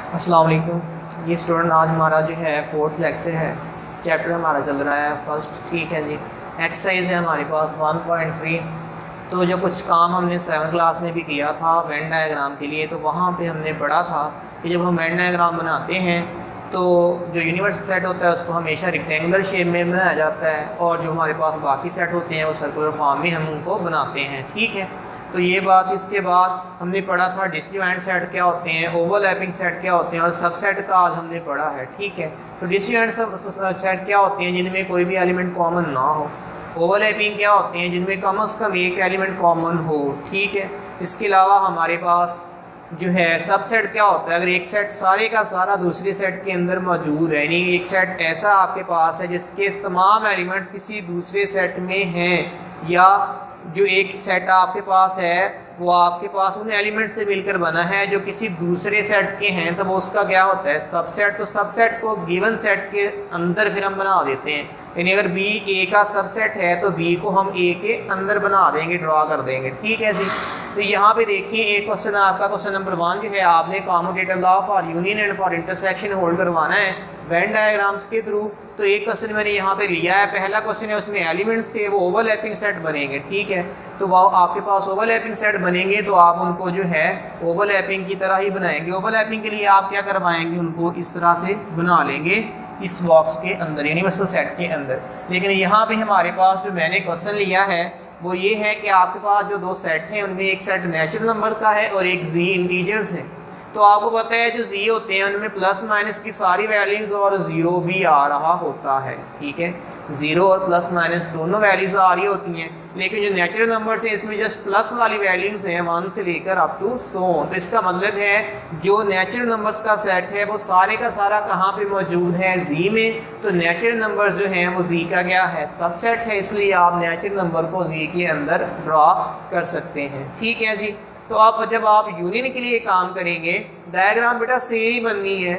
अस्सलाम वालेकुम। ये स्टूडेंट आज हमारा जो है 4th लेक्चर है, चैप्टर हमारा चल रहा है फर्स्ट। ठीक है जी। एक्सरसाइज है हमारे पास 1.3। तो जो कुछ काम हमने 7th क्लास में भी किया था वेन डायग्राम के लिए, तो वहाँ पे हमने पढ़ा था कि जब हम वेन डायग्राम बनाते हैं तो जो यूनिवर्सल सेट होता है उसको हमेशा रेक्टेंगुलर शेप में बनाया जाता है, और जो हमारे पास बाकी सेट होते हैं वो सर्कुलर फॉर्म में हम उनको बनाते हैं। ठीक है। तो ये बात, इसके बाद हमने पढ़ा था डिसजॉइंट सेट क्या होते हैं, ओवरलैपिंग सेट क्या होते हैं, और सबसेट का आज हमने पढ़ा है। ठीक है। तो डिसजॉइंट सेट क्या होते हैं, जिनमें कोई भी एलिमेंट कॉमन ना हो। ओवरलैपिंग क्या होते हैं, जिनमें कम से कम एक एलिमेंट कॉमन हो। ठीक है। इसके अलावा हमारे पास जो है सबसेट क्या होता है, अगर एक सेट सारे का सारा दूसरे सेट के अंदर मौजूद है, यानी एक सेट ऐसा आपके पास है जिसके तमाम एलिमेंट्स किसी दूसरे सेट में हैं, या जो एक सेट आपके पास है वो आपके पास उन एलिमेंट्स से मिलकर बना है जो किसी दूसरे सेट के हैं, तो वो उसका क्या होता है, सबसेट। तो सबसेट को गिवन सेट के अंदर फिर हम बना देते हैं, यानी अगर बी ए का सबसेट है तो बी को हम ए के अंदर बना देंगे, ड्रॉ कर देंगे। ठीक है जी। तो यहाँ पे देखिए एक क्वेश्चन आपका, क्वेश्चन नंबर 1 जो है, आपने commutative law for union and for intersection hold करवाना है वेन डायग्राम्स के थ्रू। तो एक क्वेश्चन मैंने यहाँ पे लिया है, पहला क्वेश्चन है, उसमें एलिमेंट्स थे, वो ओवरलैपिंग सेट बनेंगे। ठीक है। तो वह आपके पास ओवरलैपिंग सेट बनेंगे तो आप उनको जो है ओवरलैपिंग की तरह ही बनाएंगे। ओवरलैपिंग के लिए आप क्या करवाएंगे, उनको इस तरह से बना लेंगे इस बॉक्स के अंदर, यूनिवर्सल सेट के अंदर। लेकिन यहाँ पे हमारे पास जो मैंने क्वेश्चन लिया है वो ये है कि आपके पास जो दो सेट हैं उनमें एक सेट नेचुरल नंबर का है और एक जी इंटीजर्स है। तो आपको पता है जो जी होते हैं उनमें प्लस माइनस की सारी वैल्यूज़ और ज़ीरो भी आ रहा होता है। ठीक है। ज़ीरो और प्लस माइनस दोनों वैल्यूज़ आ रही होती हैं, लेकिन जो नेचुरल नंबर्स हैं इसमें जस्ट प्लस वाली वैल्यूज़ हैं 1 से लेकर अप टू 100। तो इसका मतलब है जो नेचुरल नंबर्स का सेट है वो सारे का सारा कहाँ पे मौजूद है, जी में। तो नेचुरल नंबर्स जो हैं वो जी का क्या है, सबसेट है, इसलिए आप नेचुरल नंबर को जी के अंदर ड्रॉ कर सकते हैं। ठीक है जी। तो आप जब आप यूनियन के लिए काम करेंगे, डायग्राम बेटा सेम ही बननी है,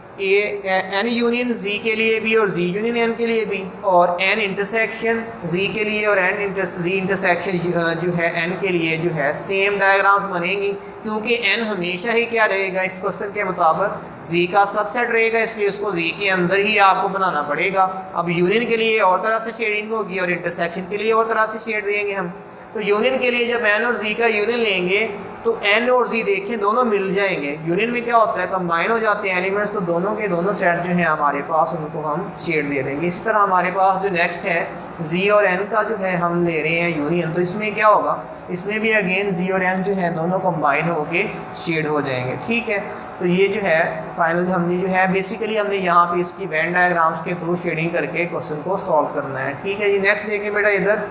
एन यूनियन जी के लिए भी और जी यूनियन एन के लिए भी, और एन इंटरसेक्शन जी के लिए और जी इंटरसेक्शन जो है एन के लिए जो है सेम डायग्राम्स बनेंगी, क्योंकि एन हमेशा ही क्या रहेगा, इस क्वेश्चन के मुताबिक जी का सबसेट रहेगा, इसलिए उसको जी के अंदर ही आपको बनाना पड़ेगा। अब यूनियन के लिए और तरह से शेडिंग होगी और इंटरसेक्शन के लिए और तरह से शेड देंगे हम। तो यूनियन के लिए जब एन और जी का यूनियन लेंगे तो एन और जी देखें दोनों मिल जाएंगे। यूनियन में क्या होता है, कंबाइन हो जाते हैं एलिमेंट्स, तो दोनों के दोनों सेट जो हैं हमारे पास उनको हम शेड दे देंगे। इसी तरह हमारे पास जो नेक्स्ट है जी और एन का जो है हम ले रहे हैं यूनियन, तो इसमें क्या होगा, इसमें भी अगेन जी और एन जो है दोनों कंबाइन होके शेड हो जाएंगे। ठीक है। तो ये जो है फाइनल हमने जो है बेसिकली हमने यहाँ पे इसकी वेन डायग्राम्स के थ्रू शेडिंग करके क्वेश्चन को सॉल्व करना है। ठीक है जी। नेक्स्ट देखिए बेटा, इधर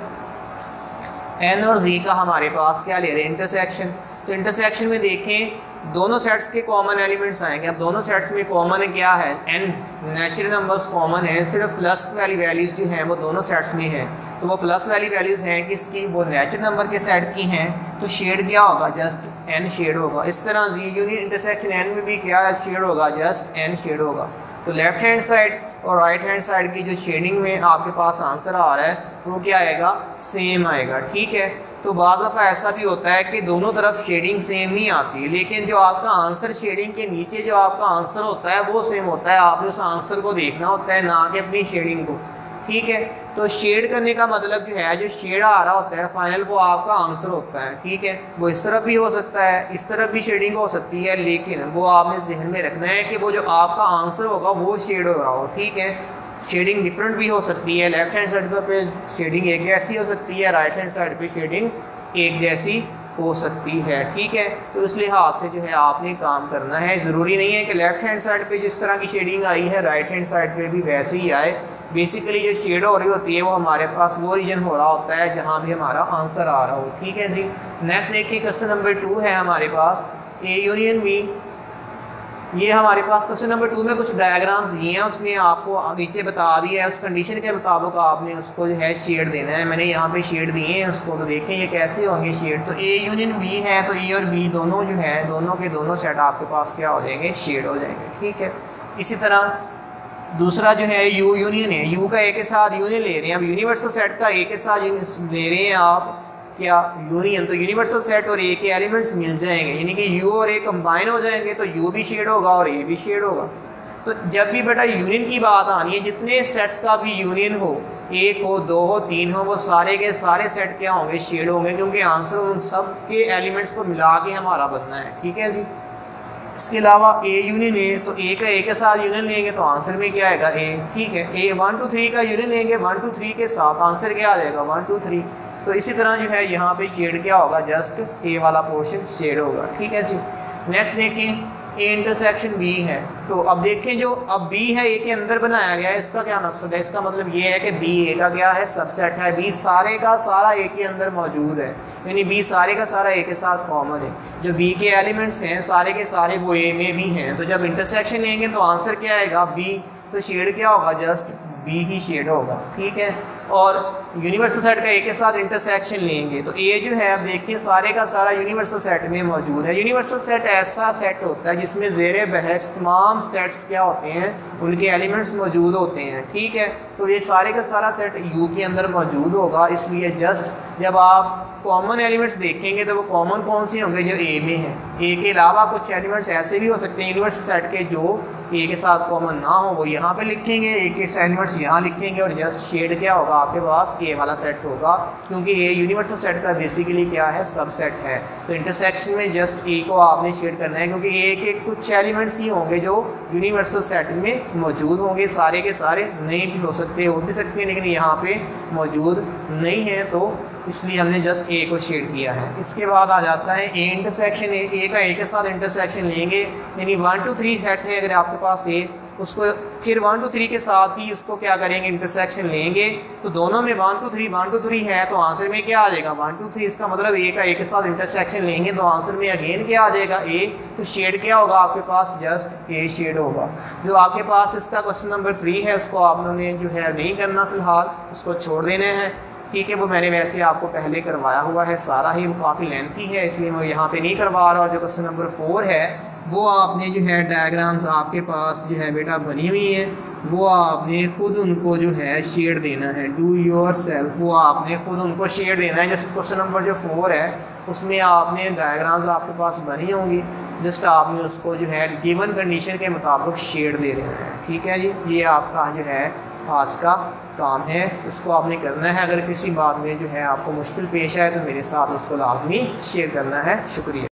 एन और जी का हमारे पास क्या ले रहे हैं, इंटरसेक्शन। तो इंटरसेक्शन में देखें दोनों सेट्स के कॉमन एलिमेंट्स आएंगे। अब दोनों सेट्स में कॉमन है क्या है, एन नेचुरल नंबर्स कॉमन है, सिर्फ प्लस वाली वैल्यूज़ जो हैं वो दोनों सेट्स में हैं। तो वो प्लस वाली वैल्यूज़ हैं किसकी, वो नेचुरल नंबर के सेट की हैं। तो शेड क्या होगा, जस्ट एन शेड होगा। इस तरह जी यूनियन इंटरसेक्शन एन में भी क्या शेड होगा, जस्ट एन शेड होगा। तो लेफ्ट हैंड साइड और राइट हैंड साइड की जो शेडिंग में आपके पास आंसर आ रहा है वो क्या आएगा, सेम आएगा। ठीक है। तो बाज़ दफ़ा ऐसा भी होता है कि दोनों तरफ शेडिंग सेम नहीं आती, लेकिन जो आपका आंसर शेडिंग के नीचे जो आपका आंसर होता है वो सेम होता है। आपने उस आंसर को देखना होता है, ना कि अपनी शेडिंग को। ठीक है। तो शेड करने का मतलब जो है, जो शेड आ रहा होता है फाइनल, वो आपका आंसर होता है। ठीक है। वो इस तरफ भी हो सकता है, इस तरफ भी शेडिंग हो सकती है, लेकिन वो आपने जहन में रखना है कि वो जो आपका आंसर होगा वो शेड हो रहा हो। ठीक है। शेडिंग डिफरेंट भी हो सकती है, लेफ्ट हैंड साइड पे शेडिंग एक जैसी हो सकती है, राइट हैंड साइड पे शेडिंग एक जैसी हो सकती है। ठीक है। तो इस लिहाज से जो है आपने काम करना है। ज़रूरी नहीं है कि लेफ्ट हैंड साइड पे जिस तरह की शेडिंग आई है राइट हैंड साइड पे भी वैसे ही आए। बेसिकली जो शेड हो रही होती है वो हमारे पास वो रीजन हो रहा होता है जहाँ भी हमारा आंसर आ रहा हो। ठीक है जी। नेक्स्ट देखिए क्वेश्चन नंबर 2 है हमारे पास, ए यूनियन बी। ये हमारे पास क्वेश्चन नंबर 2 में कुछ डायग्राम्स दिए हैं, उसमें आपको नीचे बता दिया है उस कंडीशन के मुताबिक आपने उसको जो है शेड देना है। मैंने यहाँ पे शेड दिए हैं उसको, तो देखें ये कैसे होंगे शेड। तो ए यूनियन बी है, तो ए और बी दोनों जो है दोनों के दोनों सेट आपके पास क्या हो जाएंगे, शेड हो जाएंगे। ठीक है। इसी तरह दूसरा जो है यू यूनियन है, यू का ए के साथ यूनियन ले रहे हैं। अब यूनिवर्सल सेट का ए के साथ ले रहे हैं आप, क्या यूनियन, तो यूनिवर्सल सेट और ए के एलिमेंट्स मिल जाएंगे, यानी कि यू और ए कंबाइन हो जाएंगे तो यू भी शेड होगा और ए भी शेड होगा। तो जब भी बेटा यूनियन की बात आनी है, जितने सेट्स का भी यूनियन हो, एक हो, दो हो, तीन हो, वो सारे के सारे सेट क्या होंगे, शेड होंगे, क्योंकि आंसर उन सब के एलिमेंट्स को मिला के हमारा बनना है। ठीक है जी। इसके अलावा ए यूनियन ए, तो ए का ए के साथ यूनियन लेंगे तो आंसर में क्या आएगा, ए। ठीक है, ए 1 2 3 का यूनियन लेंगे 1 2 3 के साथ, आंसर क्या आ जाएगा 1 2 3। तो इसी तरह जो है यहाँ पे शेड क्या होगा, जस्ट ए वाला पोर्शन शेड होगा। ठीक है जी। नेक्स्ट देखें, ए इंटरसेक्शन बी है, तो अब देखें जो अब बी है ए के अंदर बनाया गया है, इसका क्या मकसद है, इसका मतलब ये है कि बी ए का क्या है, सबसेट है, बी सारे का सारा ए के अंदर मौजूद है, यानी बी सारे का सारा ए के साथ कॉमन है। जो बी के एलिमेंट्स हैं सारे के सारे वो ए में भी हैं, तो जब इंटरसेक्शन लेंगे तो आंसर क्या आएगा, बी, तो शेड क्या होगा, जस्ट बी ही शेड होगा। ठीक है। और यूनिवर्सल सेट का ए के साथ इंटरसेक्शन लेंगे तो ए जो है, अब देखिए सारे का सारा यूनिवर्सल सेट में मौजूद है। यूनिवर्सल सेट ऐसा सेट होता है जिसमें ज़ेरे बहस तमाम सेट्स क्या होते हैं, उनके एलिमेंट्स मौजूद होते हैं। ठीक है। तो ये सारे का सारा सेट यू के अंदर मौजूद होगा, इसलिए जस्ट जब आप कॉमन एलिमेंट्स देखेंगे तो वो कॉमन कौन से होंगे, जो ए में है। ए के अलावा कुछ एलिमेंट्स ऐसे भी हो सकते हैं यूनिवर्सल सेट के जो ए के साथ कॉमन ना हो, वो यहाँ पे लिखेंगे, ए के एलिमेंट्स यहाँ लिखेंगे, और जस्ट शेड क्या होगा आपके पास, ए वाला सेट होगा, क्योंकि ए यूनिवर्सल सेट का बेसिकली क्या है, सबसेट है। तो इंटरसेक्शन में जस्ट ए को आपने शेड करना है, क्योंकि ए के कुछ एलिमेंट्स ही होंगे जो यूनिवर्सल सेट में मौजूद होंगे, सारे के सारे नहीं भी हो सकते, हो भी सकते हैं, लेकिन यहाँ पे मौजूद नहीं है, तो इसलिए हमने जस्ट ए को शेड किया है। इसके बाद आ जाता है ए इंटरसेक्शन ए का ए के साथ इंटरसेक्शन लेंगे, यानी 1 2 3 सेट है अगर आपके पास ए, उसको फिर 1 2 3 के साथ ही उसको क्या करेंगे, इंटरसेक्शन लेंगे, तो दोनों में 1 2 3 है, तो आंसर में क्या आ जाएगा 1 2 3। इसका मतलब ए का ए के साथ इंटरसेक्शन लेंगे तो आंसर में अगेन क्या आ जाएगा, ए। तो शेड क्या होगा आपके पास, जस्ट ए शेड होगा। जो आपके पास इसका क्वेश्चन नंबर 3 है, उसको आपने जो है नहीं करना फिलहाल, उसको छोड़ देने हैं। ठीक है, वो मैंने वैसे आपको पहले करवाया हुआ है सारा ही, वो काफ़ी लेंथी है, इसलिए मैं यहाँ पे नहीं करवा रहा। और जो क्वेश्चन नंबर 4 है वो आपने जो है डायग्राम्स आपके पास जो है बेटा बनी हुई हैं, वो आपने खुद उनको जो है शेड देना है, डू योर सेल्फ, वो आपने खुद उनको शेड देना है। जैसे क्वेश्चन नंबर जो 4 है उसमें आपने डायग्राम्स आपके पास बनी होंगी, जस्ट आपने उसको जो है गिवन कंडीशन के मुताबिक शेड दे देना है। ठीक है जी, ये आपका जो है आज का काम है, इसको आपने करना है। अगर किसी बात में जो है आपको मुश्किल पेश आए तो मेरे साथ उसको लाजमी शेयर करना है। शुक्रिया।